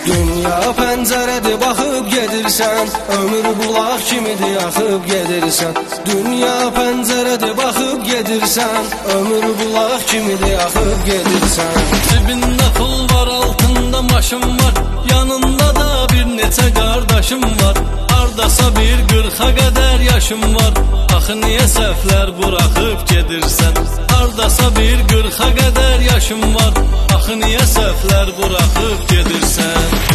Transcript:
Dünya pəncərədir, baxıb gedirsən, ömür bulaq kimidir, axıb gedirsən. Dünya pəncərədir, baxıb gedirsən, ömür bulaq kimidir, axıb gedirsən. Cibində pul var, altında maşın var, yanında da bir neçə qardaşım var. Hardasa bir 40'a qədər yaşım var, axı niyə səhvlər buraxıb gedirsən? Hardasa bir 40'a qədər yaşım var, axı niyə səhvlər buraxıb gedirsən?